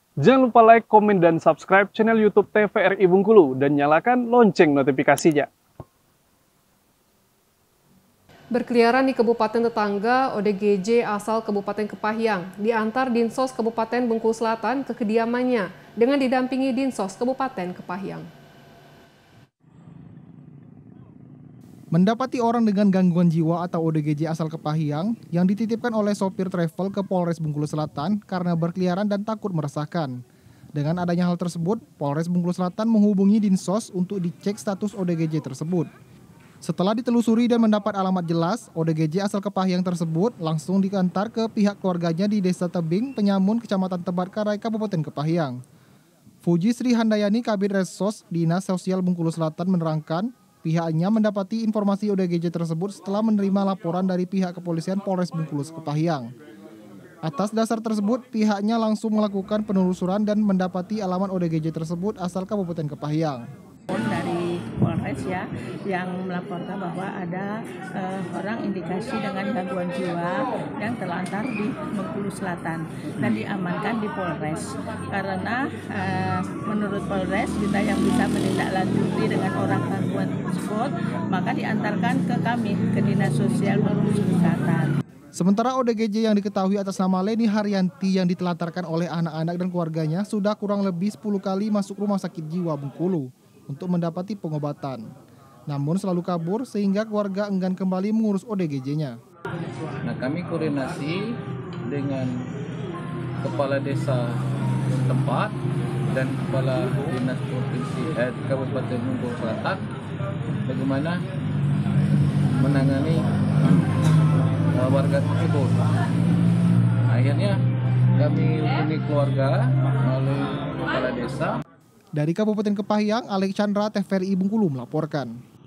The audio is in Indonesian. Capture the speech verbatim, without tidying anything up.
Jangan lupa like, komen, dan subscribe channel YouTube T V R I Bengkulu dan nyalakan lonceng notifikasinya. Berkeliaran di Kabupaten tetangga, O D G J asal Kabupaten Kepahyang diantar Dinsos Kabupaten Bengkulu Selatan ke kediamannya dengan didampingi Dinsos Kabupaten Kepahyang. Mendapati orang dengan gangguan jiwa atau O D G J asal Kepahyang yang dititipkan oleh sopir travel ke Polres Bengkulu Selatan karena berkeliaran dan takut meresahkan. Dengan adanya hal tersebut, Polres Bengkulu Selatan menghubungi Dinsos untuk dicek status O D G J tersebut. Setelah ditelusuri dan mendapat alamat jelas, O D G J asal Kepahyang tersebut langsung diantar ke pihak keluarganya di Desa Tebing, Penyamun, Kecamatan Tebarkarai, Kabupaten Kepahyang. Fuji Sri Handayani, Kabid Resos Dinas Sosial Bengkulu Selatan menerangkan, pihaknya mendapati informasi O D G J tersebut setelah menerima laporan dari pihak kepolisian Polres Bengkulu Kepahyang. Atas dasar tersebut, pihaknya langsung melakukan penelusuran dan mendapati alamat O D G J tersebut asal Kabupaten Kepahyang. Dari Polres ya yang melaporkan bahwa ada uh, orang indikasi dengan gangguan jiwa yang terlantar di Bengkulu Selatan dan diamankan di Polres karena uh, menurut Polres kita yang bisa menindaklanjuti dengan orang gangguan tersebut maka diantarkan ke kami ke Dinas Sosial Bengkulu Selatan. Sementara O D G J yang diketahui atas nama Leni Haryanti yang ditelantarkan oleh anak-anak dan keluarganya sudah kurang lebih sepuluh kali masuk rumah sakit jiwa Bengkulu untuk mendapati pengobatan. Namun selalu kabur sehingga keluarga enggan kembali mengurus O D G J-nya. Nah, kami koordinasi dengan kepala desa tempat dan kepala dinas provinsi eh, Kabupaten Bengkulu Selatan bagaimana menangani uh, warga tersebut. Akhirnya kami hubungi keluarga melalui kepala desa. Dari Kabupaten Kepahyang, Alexandra T V R I Bengkulu melaporkan.